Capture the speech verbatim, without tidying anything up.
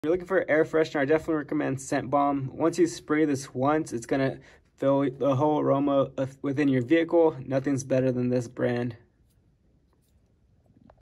If you're looking for air freshener, I definitely recommend Scent Bomb. Once you spray this once, it's gonna fill the whole aroma of, within your vehicle. Nothing's better than this brand.